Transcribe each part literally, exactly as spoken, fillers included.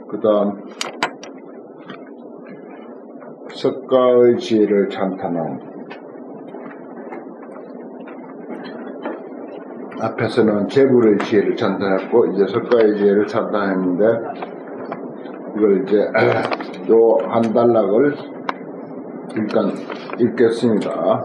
그 다음 석가의 지혜를 찬탄한, 앞에서는 재불의 지혜를 찬탄했고 이제 석가의 지혜를 찬탄했는데, 이걸 이제 요 한 단락을 일단 읽겠습니다.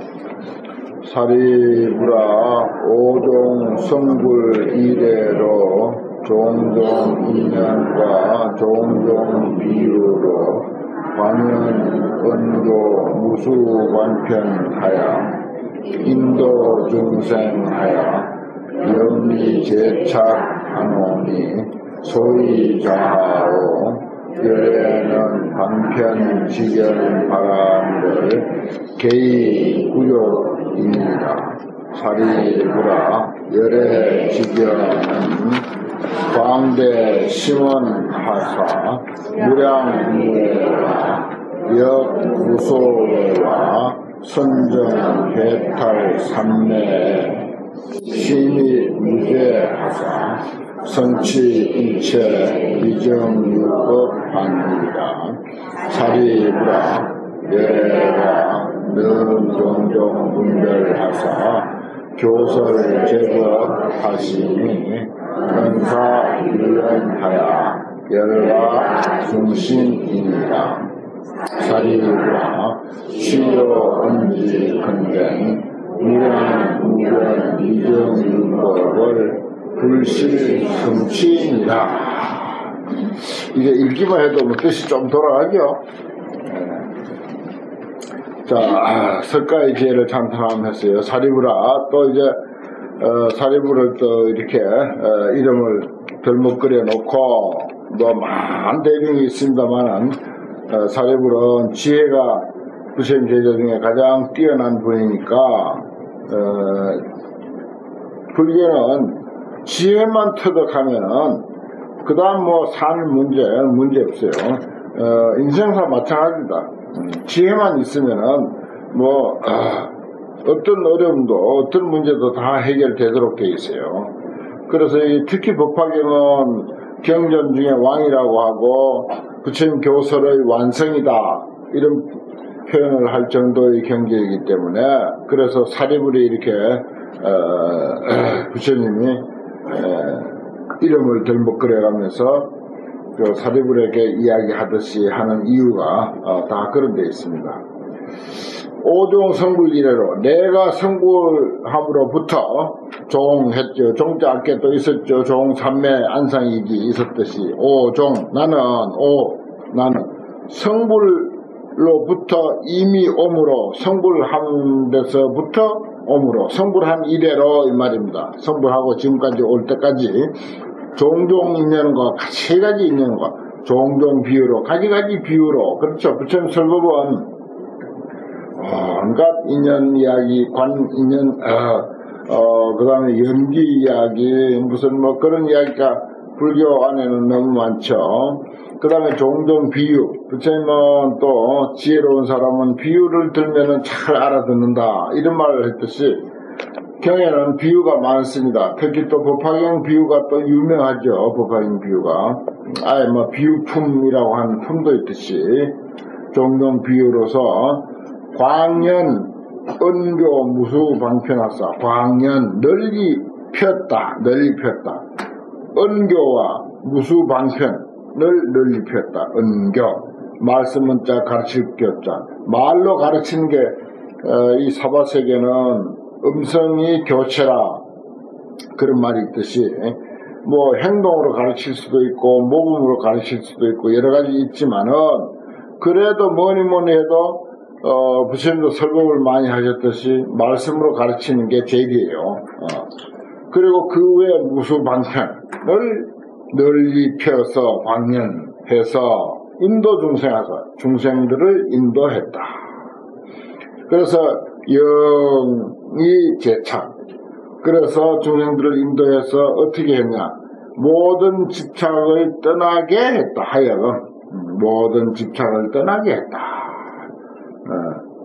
사리부라 오종 성불 이래로 종종 인연과 종종 비유로 관연 언도 무수관편하여 인도 중생하여 영리 제착하노니 소위 자하오 열애는 방편지견 바람을 개의 구욕입니다. 사리부라 열애 지견은 광대 심원하사 무량무예와 역구소와 선정해탈 삼매에 심히 무죄하사 성취일체 위정유법합니다. 사리부라 열애가 늘 종종 분별하사 교설 제법하시니 은사유연하여 열과 중심입니다. 사리부라 시요 언지 근된 무량 무변 위정유법을 불실 성취입니다. 이게 읽기만 해도 뭐 뜻이 좀 돌아가죠. 자, 아, 석가의 지혜를 찬탄했어요. 사리부라, 또 이제 어, 사리부를 또 이렇게 어, 이름을 덜먹거려 놓고 뭐 많은 대명이 있습니다만은 어, 사리부는 지혜가 부처님 제자 중에 가장 뛰어난 분이니까 어, 불교는 지혜만 터득하면은 그 다음 뭐 산 문제 문제 없어요. 어, 인생사 마찬가지다. 지혜만 있으면은 뭐 어, 어떤 어려움도 어떤 문제도 다 해결되도록 돼 있어요. 그래서 이 특히 법화경은 경전 중에 왕이라고 하고 부처님 교설의 완성이다 이런 표현을 할 정도의 경지이기 때문에, 그래서 사리불이 이렇게 어, 부처님이 에, 이름을 덜먹거려가면서 그 사리불에게 이야기하듯이 하는 이유가 어, 다 그런 데 있습니다. 오종 성불 이래로 내가 성불함으로부터 종했죠. 종자 앞에 또 있었죠. 종 삼매 안상이기 있었듯이 오종 나는 오 나는 성불로부터 이미 오므로 성불한 데서부터 오므로 성불한 이래로 이 말입니다. 성불하고 지금까지 올 때까지 종종 인연과 세 가지 인연과 종종 비유로 가지가지 비유로, 그렇죠. 부처님 설법은 온갖 인연 이야기, 관 인연, 어, 어, 그 다음에 연기 이야기, 무슨 뭐 그런 이야기가 불교 안에는 너무 많죠. 그 다음에 종종 비유, 부처님은 또 지혜로운 사람은 비유를 들면은 잘 알아듣는다 이런 말을 했듯이 경에는 비유가 많습니다. 특히 또 법화경 비유가 또 유명하죠. 법화경 비유가 아예 뭐 비유품이라고 하는 품도 있듯이 종종 비유로서 광연 은교 무수 방편하사, 광연 널리 폈다 널리 폈다, 은교와 무수 방편을 널리 폈다. 은교 말씀은 자 가르칠 교자, 말로 가르치는 게 이 어, 사바세계는 음성이 교체라 그런 말이 있듯이 뭐 행동으로 가르칠 수도 있고 모범으로 가르칠 수도 있고 여러 가지 있지만은, 그래도 뭐니 뭐니 해도 어, 부처님도 설법을 많이 하셨듯이 말씀으로 가르치는 게 제일이에요. 어. 그리고 그 외에 무수 방편을 널리 펴서 광연해서 인도 중생하사 중생들을 인도했다. 그래서 영이 제착, 그래서 중생들을 인도해서 어떻게 했냐, 모든 집착을 떠나게 했다. 하여금 모든 집착을 떠나게 했다. 어.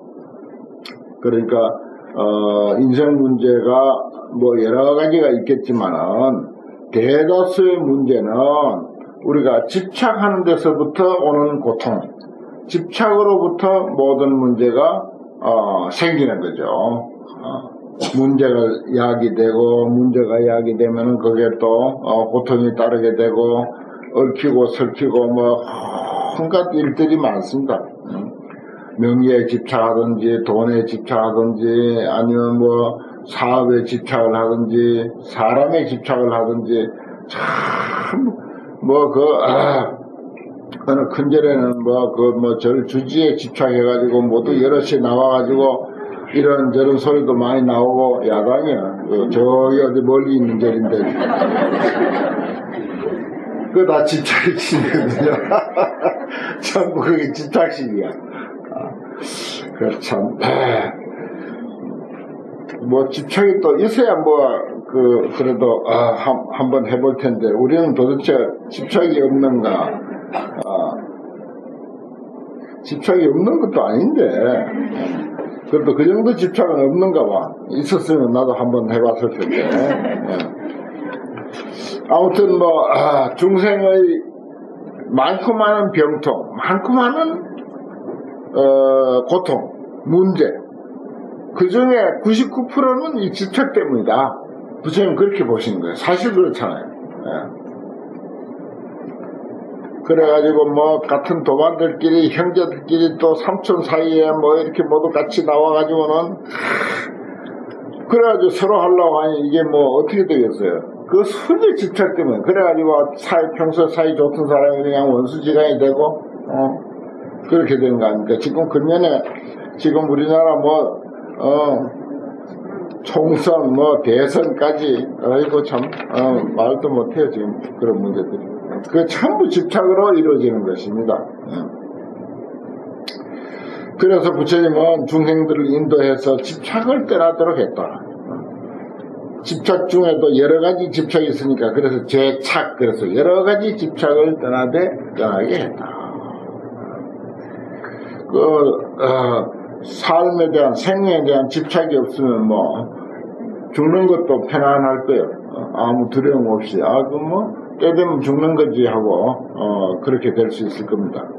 그러니까 어, 인생 문제가 뭐 여러 가지가 있겠지만은 대다수의 문제는 우리가 집착하는 데서부터 오는 고통, 집착으로부터 모든 문제가 어, 생기는 거죠. 어, 문제가 야기되고 문제가 야기되면은 그게 또 어, 고통이 따르게 되고 얽히고 설키고 뭐 온갖 일들이 많습니다. 명예에 집착하든지 돈에 집착하든지 아니면 뭐 사업에 집착을 하든지 사람에 집착을 하든지 참 뭐 그 아, 어느 큰절에는 뭐 그 뭐 절 주지에 집착해가지고 모두 여럿이 나와가지고 이런저런 소리도 많이 나오고 야단이야. 그 저기 어디 멀리 있는 절인데 그거 다 집착이거든요. 전부 그게 집착식이야. 그 참, 뭐 집착이 또 있어야 뭐 그 그래도 아, 한 한번 해볼 텐데 우리는 도대체 집착이 없는가? 아, 집착이 없는 것도 아닌데 그래도 그 정도 집착은 없는가 봐. 있었으면 나도 한번 해봤을 텐데. 예. 아무튼 뭐 아, 중생의 많고 많은 병통, 많고 많은 어, 고통, 문제 그 중에 구십구 퍼센트는 이 집착 때문이다. 부처님 그렇게 보시는 거예요. 사실 그렇잖아요. 예. 그래가지고 뭐 같은 도반들끼리 형제들끼리 또 삼촌 사이에 뭐 이렇게 모두 같이 나와가지고는 그래가지고 서로 하려고 하니 이게 뭐 어떻게 되겠어요. 그 순위 집착 때문에 그래가지고 사이 평소 사이 좋던 사람이 그냥 원수지간이 되고 어 그렇게 되는 거 아닙니까? 지금 금년에 지금 우리나라 뭐 어 총선 뭐 대선까지 아이고 참 어, 말도 못해요 지금 그런 문제들이. 그 전부 집착으로 이루어지는 것입니다. 그래서 부처님은 중생들을 인도해서 집착을 떠나도록 했다. 집착 중에도 여러 가지 집착이 있으니까 그래서 죄착 그래서 여러 가지 집착을 떠나되 떠나게 했다. 그 어, 삶에 대한 생명에 대한 집착이 없으면 뭐 죽는 것도 편안할 거예요. 어, 아무 두려움 없이 아 그 뭐 때 되면 죽는 거지 하고 어, 그렇게 될 수 있을 겁니다.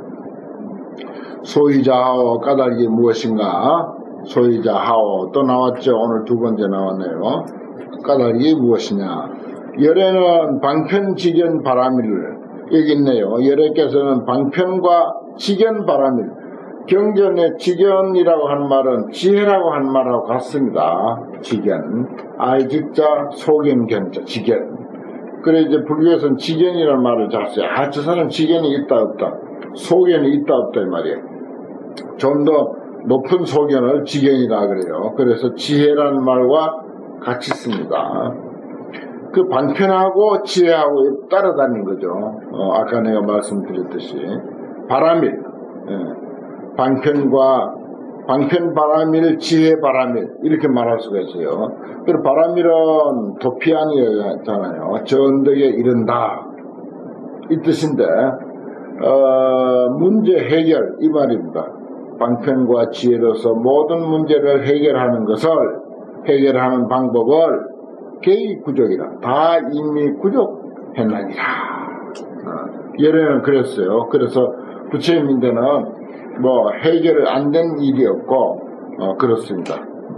소이자하오 까닭이 무엇인가? 소이자하오 또 나왔죠. 오늘 두 번째 나왔네요. 까닭이 무엇이냐? 열애는 방편직견 바라밀 여기 있네요. 열애께서는 방편과 직견 바라밀 경전의 직견이라고 한 말은 지혜라고 한 말하고 같습니다. 직견 알직자 소견 견자 직견. 그래 이제 불교에서는 직견이라는 말을 잘 써요. 아, 저 사람 직견이 있다 없다 소견이 있다 없다 이 말이에요. 좀 더 높은 소견을 직견이라 그래요. 그래서 지혜라는 말과 같이 씁니다. 그 방편하고 지혜하고 따라다니는 거죠. 어, 아까 내가 말씀드렸듯이 바라밀 예. 방편과 방편 바라밀 지혜 바라밀 이렇게 말할 수가 있어요. 그리고 바라밀은 도피안이잖아요. 저 언덕에 이른다 이 뜻인데 어, 문제 해결 이 말입니다. 방편과 지혜로서 모든 문제를 해결하는 것을 해결하는 방법을 개의구족이라 다 이미 구족했나니라. 어, 예래는 그랬어요. 그래서 부처님인데는 뭐 해결 안 된 일이 없고 어, 그렇습니다.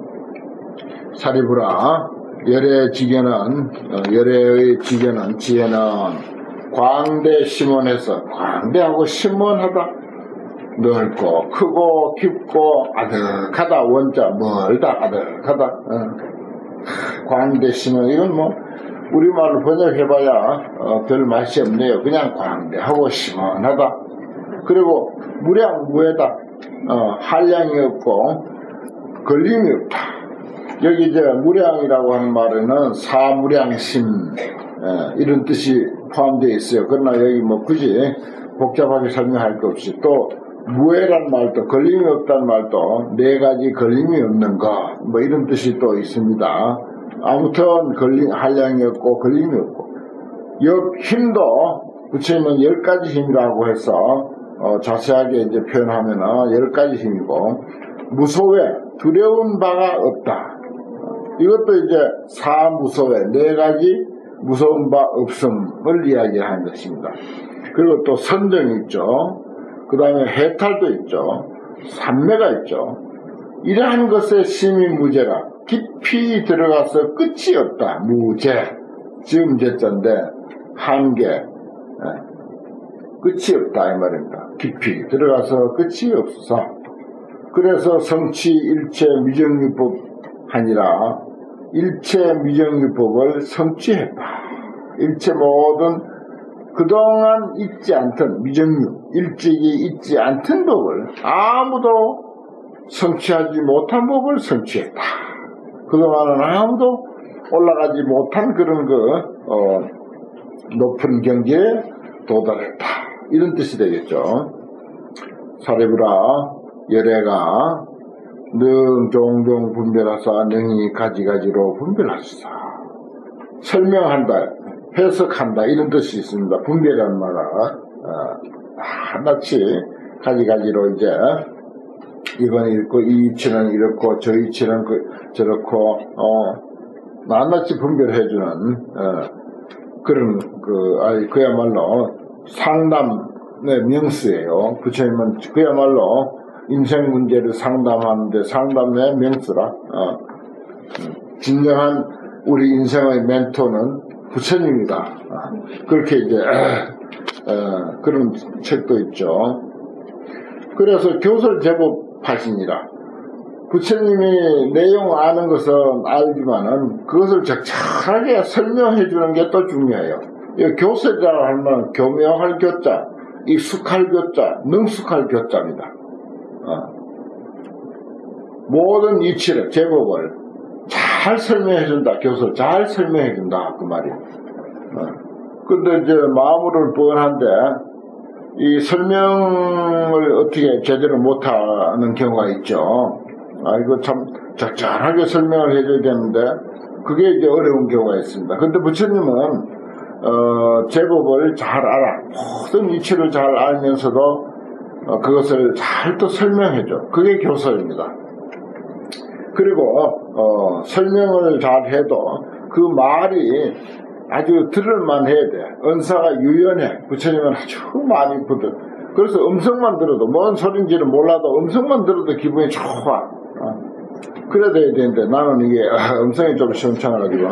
사리부라 열애 지견은 어, 열애의 지견은 지혜는 광대 심원해서 광대하고 심원하다 넓고 크고 깊고 아득하다 원자 멀다 아득하다 어. 광대 심원 이건 뭐 우리말로 번역해봐야 어, 별 맛이 없네요. 그냥 광대하고 심원하다 그리고 무량 무해다 어, 한량이 없고 걸림이 없다. 여기 이제 무량이라고 하는 말에는 사무량심 에, 이런 뜻이 포함되어 있어요. 그러나 여기 뭐 굳이 복잡하게 설명할 것 없이 또 무해란 말도 걸림이 없다는 말도 네 가지 걸림이 없는 거 뭐 이런 뜻이 또 있습니다. 아무튼 걸림 한량이 없고 걸림이 없고 역 힘도 부처님은 열 가지 힘이라고 해서 어, 자세하게 이제 표현하면은 열 가지 힘이고 무소외 두려운 바가 없다. 이것도 이제 사무소외 네 가지 무서운 바 없음을 이야기하는 것입니다. 그리고 또 선정이 있죠. 그 다음에 해탈도 있죠. 삼매가 있죠. 이러한 것에 심히 무죄라. 깊이 들어가서 끝이 없다. 무죄. 지금 제자인데 한계. 끝이 없다 이 말입니다. 깊이 들어가서 끝이 없어서. 그래서 성취 일체 미정유법 하니라. 일체 미정유법을 성취했다. 일체 모든 그동안 잊지 않던 미정유, 일찍이 잊지 않던 법을 아무도 성취하지 못한 법을 성취했다. 그동안은 아무도 올라가지 못한 그런 그 어, 높은 경지에 도달했다. 이런 뜻이 되겠죠. 사리부라 열애가 능 종종 분별하사 능히 가지가지로 분별하시사. 설명한다, 해석한다 이런 뜻이 있습니다. 분별이라는 말은 어, 하나씩 가지가지로 이제 이건 이렇고 이 이치는 이렇고 저 이치는 그, 저렇고 어, 낱낱이 분별해주는 어, 그런 그 아이 그야말로 상담의 명수예요. 부처님은 그야말로 인생 문제를 상담하는데 상담의 명수라. 어, 진정한 우리 인생의 멘토는 부처님이다. 어, 그렇게 이제 어, 그런 책도 있죠. 그래서 교설 제법 하시니라. 부처님이 내용 아는 것은 알지만은 그것을 적절하게 설명해 주는 게 또 중요해요. 교설이라고 하면 교묘할 교자, 익숙할 교자, 능숙할 교자입니다. 어. 모든 이치를, 제법을 잘 설명해 준다. 교설 잘 설명해 준다. 그 말이에요. 어. 근데 이제 마음으로는 뻔한데 이 설명을 어떻게 제대로 못하는 경우가 있죠. 아, 이거 참 적절하게 설명을 해줘야 되는데 그게 이제 어려운 경우가 있습니다. 근데 부처님은 어, 제법을 잘 알아. 모든 이치를 잘 알면서도 어, 그것을 잘 또 설명해줘. 그게 교설입니다. 그리고 어, 설명을 잘 해도 그 말이 아주 들을만 해야 돼. 언사가 유연해. 부처님은 아주 많이 부들. 그래서 음성만 들어도, 뭔 소린지는 몰라도 음성만 들어도 기분이 좋아. 어. 그래야 돼야 되는데 나는 이게 아, 음성이 좀 시원찮아가지고.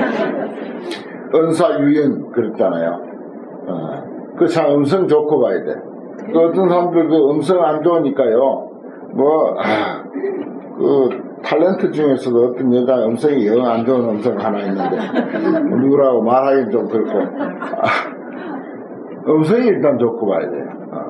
언사 유연 그랬잖아요. 어. 그 참 음성 좋고 봐야 돼. 그 어떤 사람들 그 음성 안 좋으니까요. 뭐, 아, 그, 탤런트 중에서도 어떤 여자 음성이 영 안 좋은 음성 하나 있는데 누구라고 말하기는 좀 그렇고 아, 음성이 일단 좋고 봐야 돼요. 아,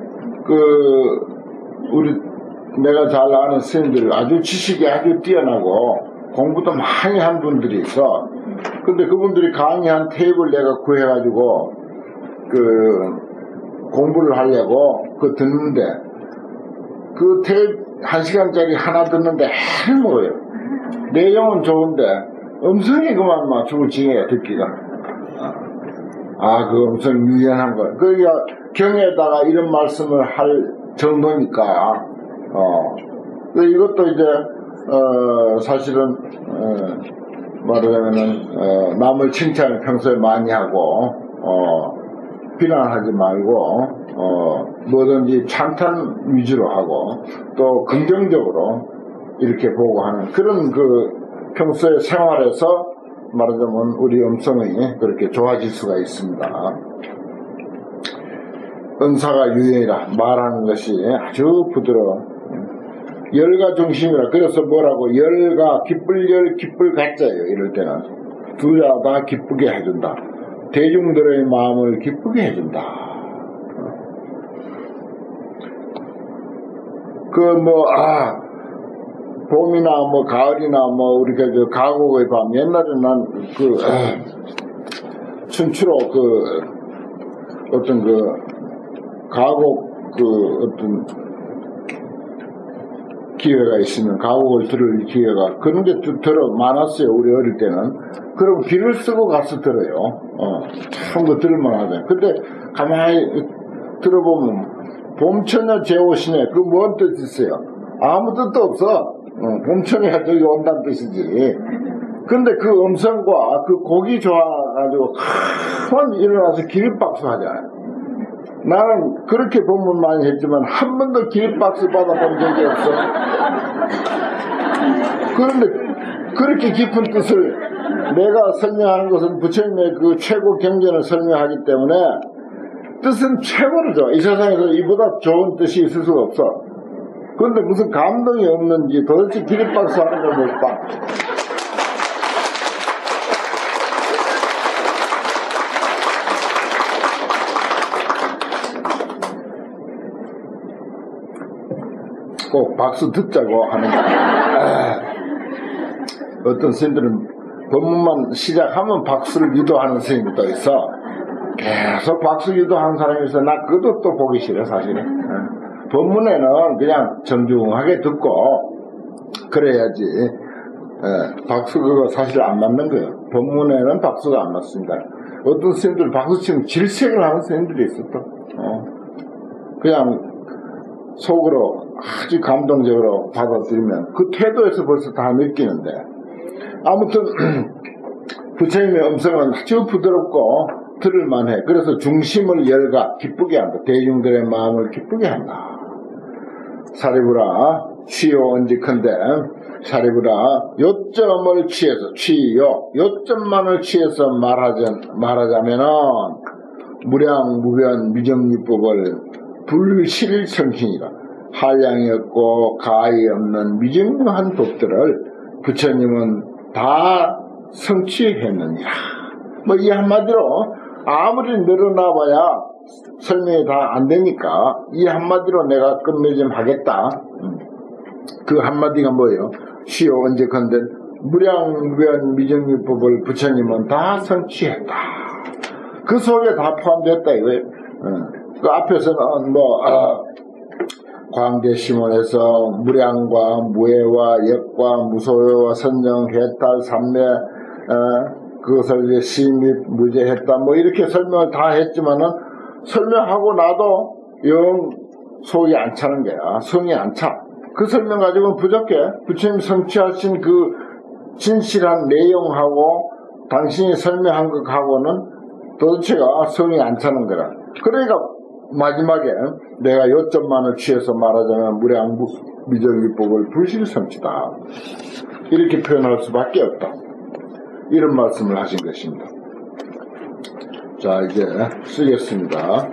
그 우리 내가 잘 아는 스님들 아주 지식이 아주 뛰어나고 공부도 많이 한 분들이 있어. 근데 그분들이 강의한 테이프를 내가 구해가지고 그 공부를 하려고 그 듣는데 그 테이프 한 시간짜리 하나 듣는데 해먹어요. 내용은 좋은데 음성이 그만 막 죽을 징해요. 듣기가. 아, 그 음성 유연한 거. 그러니까 경에다가 이런 말씀을 할 정도니까 어. 이것도 이제 어, 사실은 어, 말하자면은 어, 남을 칭찬을 평소에 많이 하고 어, 비난하지 말고 어, 뭐든지 찬탄 위주로 하고 또 긍정적으로 이렇게 보고 하는 그런 그 평소의 생활에서 말하자면 우리 음성이 그렇게 좋아질 수가 있습니다. 은사가 유연이라 말하는 것이 아주 부드러워. 열가 중심이라. 그래서 뭐라고 열가 기쁠 열 기쁠 가짜예요. 이럴 때는 두 자 다 기쁘게 해준다. 대중들의 마음을 기쁘게 해준다. 그 뭐 아 봄이나 뭐 가을이나 뭐 우리가 저 가곡의 밤 옛날에 난 그 춘추로 그 어떤 그 가곡 그 어떤 기회가 있으면 가곡을 들을 기회가 그런 게 들어 많았어요. 우리 어릴 때는. 그럼 귀를 쓰고 가서 들어요. 어, 참 그 들을만 하죠. 근데 가만히 들어보면 봄처녀 제오시네. 그 뭔 뜻이 있어요? 아무 뜻도 없어. 어, 봄처녀가 저기 온다는 뜻이지. 근데 그 음성과 그 곡이 좋아가지고 한 일어나서 기립박수 하잖아요. 나는 그렇게 본문 많이 했지만 한 번도 기립박수 받아본 적이 없어. 그런데 그렇게 깊은 뜻을 내가 설명하는 것은 부처님의 그 최고 경전을 설명하기 때문에 뜻은 최고로 좋아. 이 세상에서 이보다 좋은 뜻이 있을 수가 없어. 그런데 무슨 감동이 없는지 도대체 기립박수 하는 걸 못 봐. 꼭 박수 듣자고 하는 거야. 어떤 스님들은 법문만 시작하면 박수를 유도하는 스님도 있어. 계속 박수 유도하는 사람이 있어. 나 그것도 또 보기 싫어 사실은. 법문에는 그냥 정중하게 듣고 그래야지. 박수 그거 사실 안 맞는 거예요. 법문에는 박수가 안 맞습니다. 어떤 스님들 박수 치면 질색을 하는 스님들이 있어 또. 어. 그냥 속으로 아주 감동적으로 받아들이면 그 태도에서 벌써 다 느끼는데, 아무튼 부처님의 음성은 아주 부드럽고 들을만해. 그래서 중심을 열가 기쁘게 한다. 대중들의 마음을 기쁘게 한다. 사리부라 취요 언제컨대 사리부라 요점을 취해서 취요 요점만을 취해서 말하자, 말하자면은 무량무변 미정유법을 불실성신이라 한량이 없고 가히 없는 미정한 법들을 부처님은 다 성취했느니라. 뭐 이 한마디로 아무리 늘어나봐야 설명이 다 안 되니까 이 한마디로 내가 끝맺음 하겠다. 그 한마디가 뭐예요? 시오 언제컨대 무량무변 미정유법을 부처님은 다 성취했다. 그 속에 다 포함됐다 이거예요. 그 앞에서는 뭐 어, 광대심원에서 무량과 무해와 역과 무소유와 선정, 해탈, 삼매 어, 그것을 이제 시및 무제했다 뭐 이렇게 설명을 다 했지만은 설명하고 나도 영 속이 안 차는 거야. 성이 안 차. 그 설명 가지고는 부족해. 부처님 성취하신 그 진실한 내용하고 당신이 설명한 것하고는 도대체가 성이 안 차는 거라. 그러니까 마지막에 내가 요점만을 취해서 말하자면 무량 미정유법을 불실성취다. 이렇게 표현할 수밖에 없다. 이런 말씀을 하신 것입니다. 자, 이제 쓰겠습니다.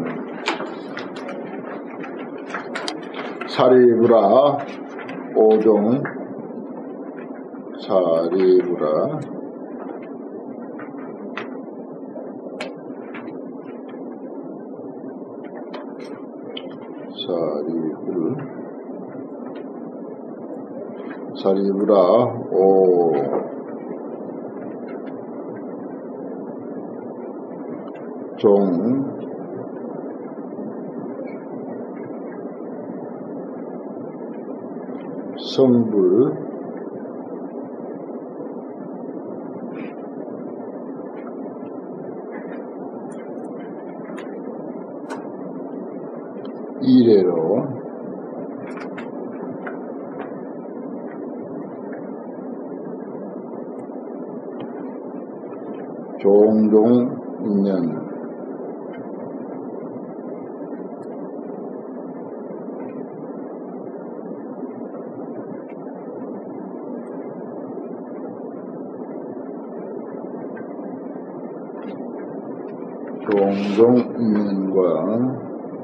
사리부라 오종 사리부라 사리불 사리부라 오 종 성불 이래로 종종 있는 종종 있는과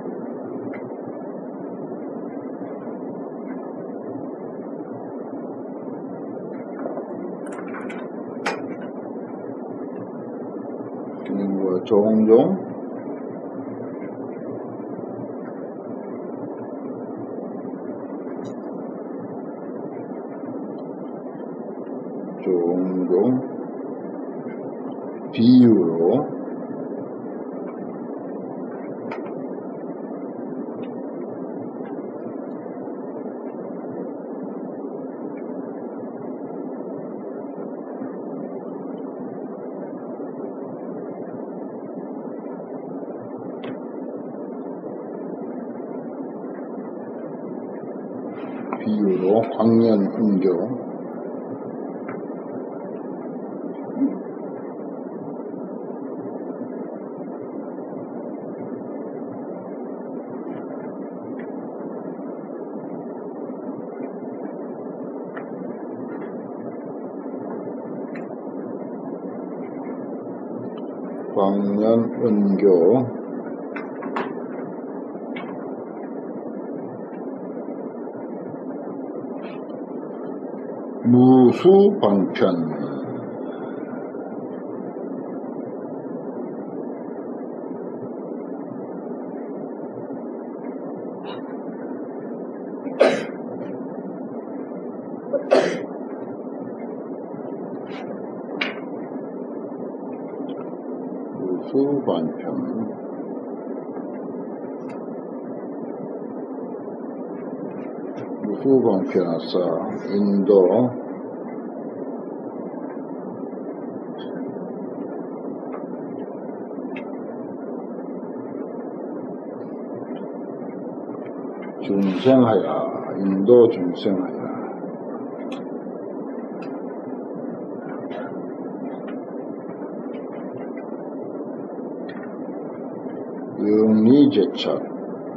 있는과 종종 종종 비유로 비유로 광년은교 광년 은교 무수방편 무수방편 무수방편하사 인도 중생하야 인도 중생하야 영리제착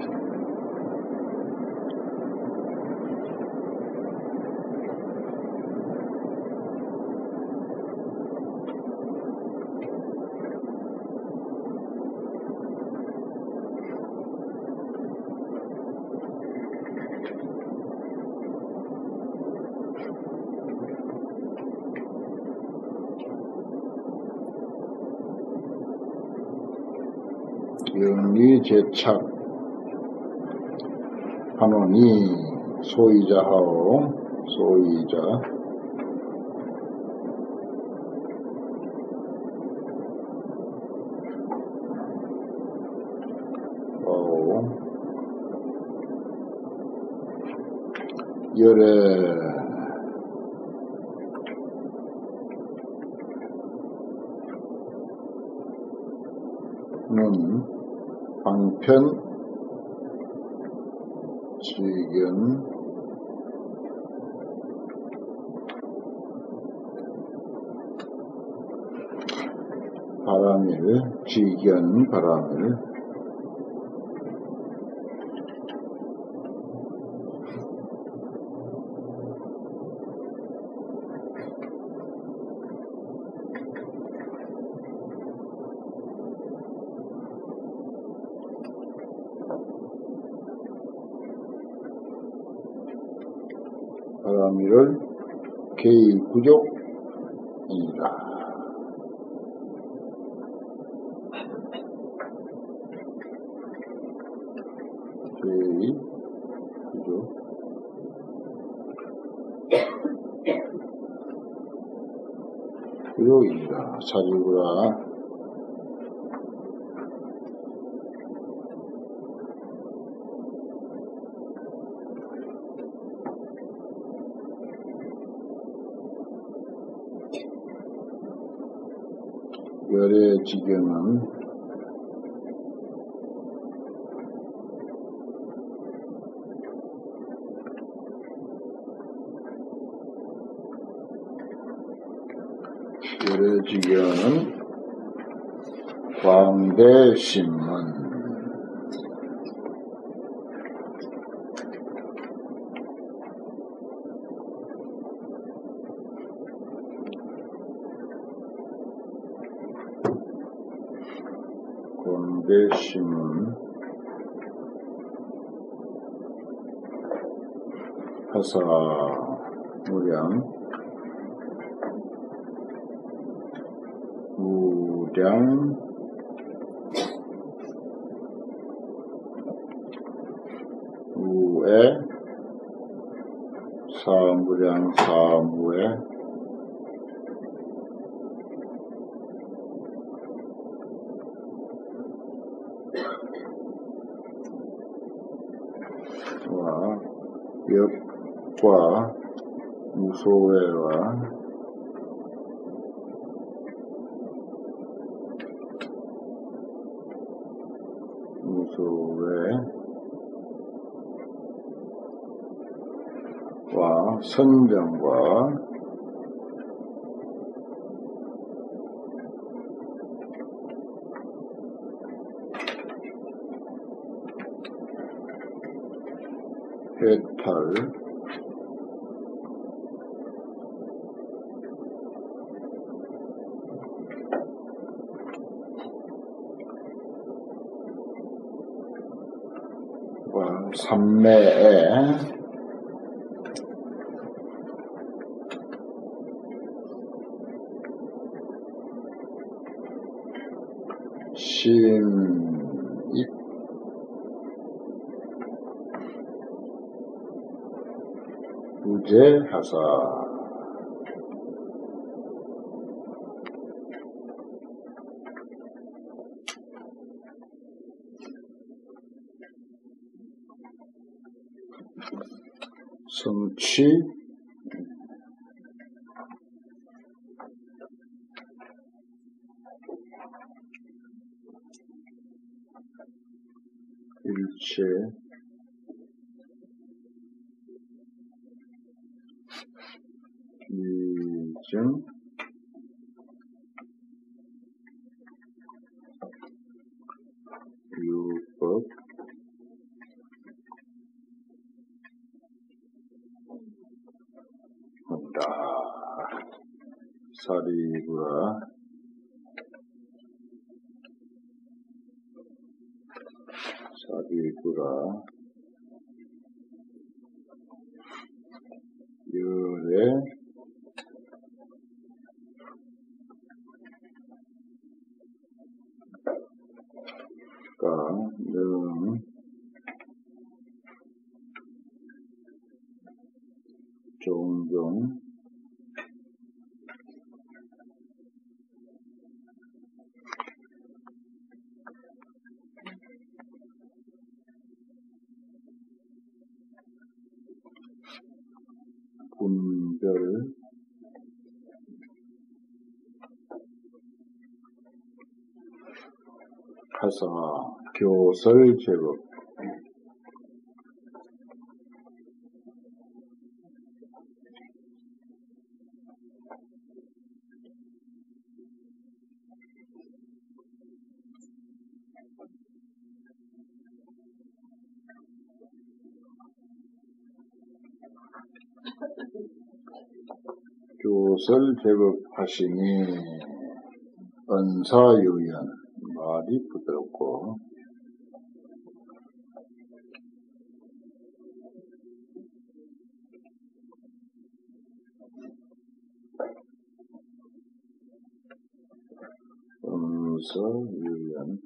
영리제착 하노니 소이자하오 소이자 오 열애 는 방편 지견 바람일 지견 바람일 바람일을 개의 부족이니라. 개의 부족 부족이니라. 사지구라. 열의 지경은 열의 지경은 광대신문 광대신문 하사 무량 무량 무에 사무량 사무에 와 역과 무소외와 무소외와 선정과 해탈 삼매에 심입 우제하사 성취 일체 기증 유법 한다. 사리구라 사리구라 열의 가능 종종 분별 하사 교설 제법 교설 제법 하시니 은사유연 말이 부드럽고 은사유연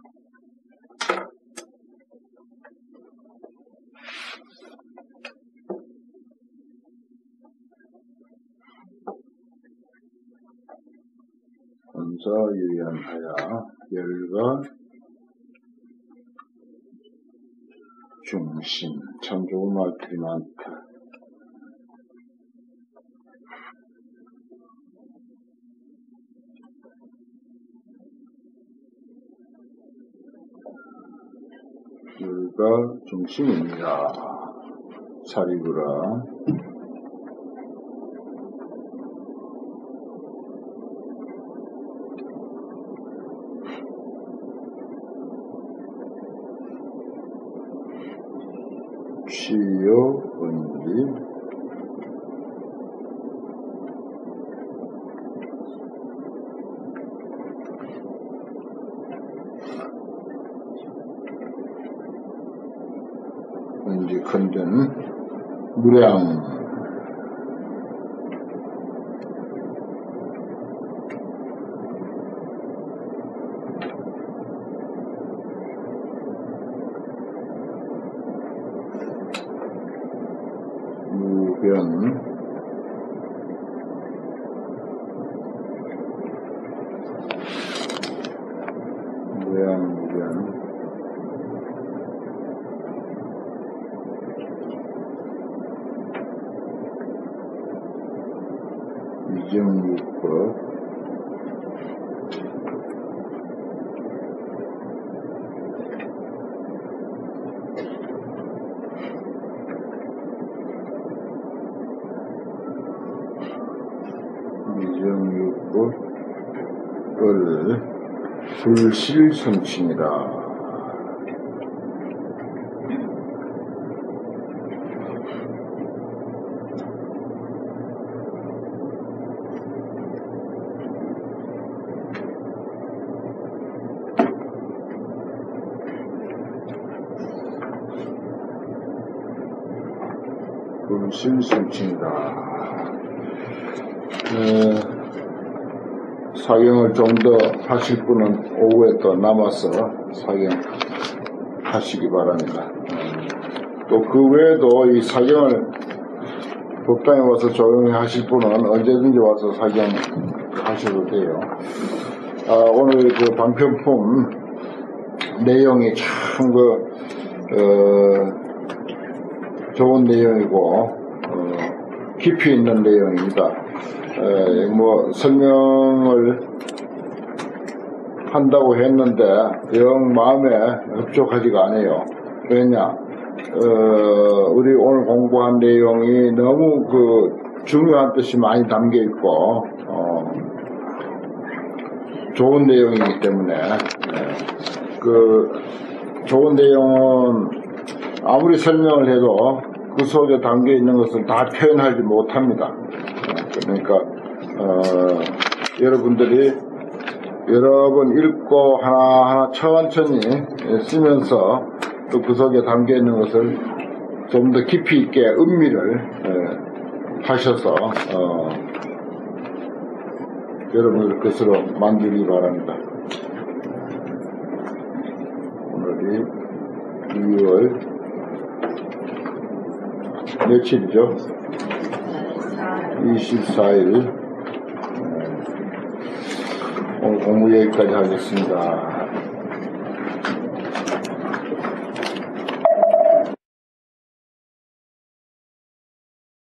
은사유연하여 열과 중심 참 좋은 말들이 많다. 열과 중심입니다. 사리구라 취요 은지 은지 큰든 무량 무변 무양무변 이정유법 이정유법을 불실성칭이다. 실심층이다. 사경을 좀 더 하실 분은 오후에 또 남아서 사경 하시기 바랍니다. 또 그 외에도 이 사경을 법당에 와서 조용히 하실 분은 언제든지 와서 사경 하셔도 돼요. 아, 오늘 그 방편품 내용이 참 그, 어, 좋은 내용이고, 어, 깊이 있는 내용입니다. 에, 뭐, 설명을 한다고 했는데, 영 마음에 흡족하지가 않아요. 왜냐? 어, 우리 오늘 공부한 내용이 너무 그 중요한 뜻이 많이 담겨 있고, 어, 좋은 내용이기 때문에, 네. 그, 좋은 내용은 아무리 설명을 해도 그 속에 담겨 있는 것을 다 표현하지 못합니다. 그러니까, 어, 여러분들이 여러 번 읽고 하나하나 천천히 쓰면서 또 그 속에 담겨 있는 것을 좀 더 깊이 있게 음미를 에, 하셔서 어, 여러분들 것으로 만들기 바랍니다. 오늘이 이월 며칠이죠? 이십사일. 오늘 공부 여기까지 하겠습니다.